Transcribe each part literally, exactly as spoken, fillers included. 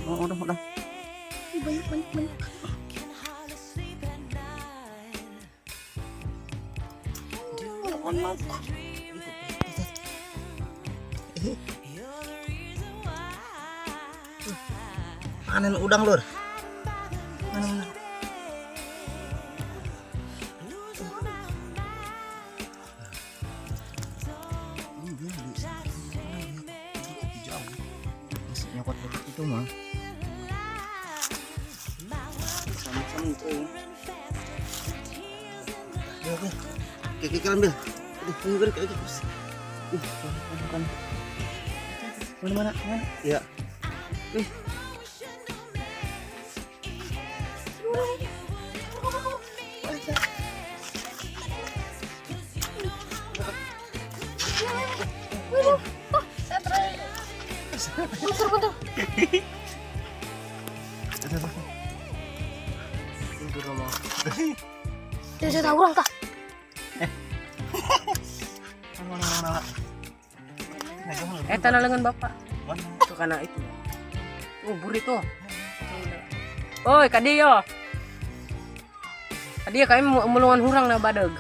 Oh, udah, udah. Banyak, banyak, banyak. Panen udang, Lur. Mana, mana? Oh, dia di jauh. Masih nyokot itu mah. Sama-sama itu. Ya, oke. Oke, kita ambil. Aduh, ini beri kayak gitu. Uh, kan. Mana, mana, mana? Ya. Ih. Tidak bisa tahu orang kah? Eh, tanah lengan bapak. Itu karena itu. Oh, buri tuh. Oi, kadiyo. Kadiyo kami mulungan hurang na badag.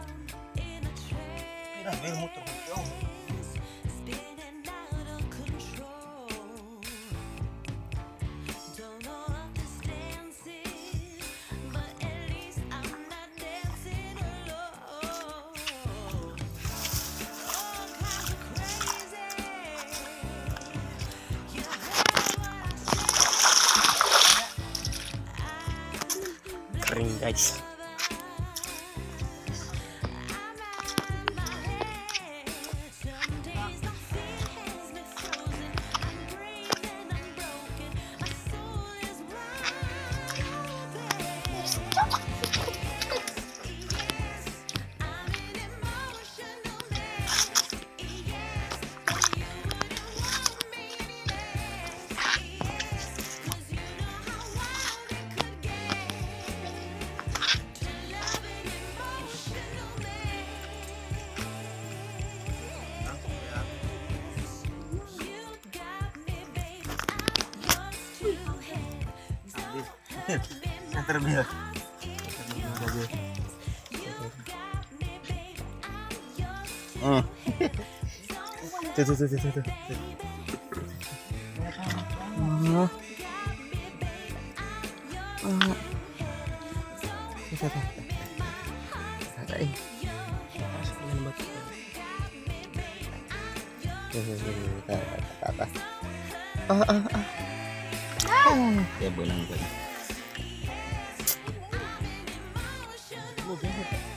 Kering, guys. Yang terbil. Hmm. Tuh, tuh, tuh, tuh, tuh. Oh. Oh. Tuh, tuh. Ada ini. Ke atas. Ah, ah, ah. Ya, boleh, boleh.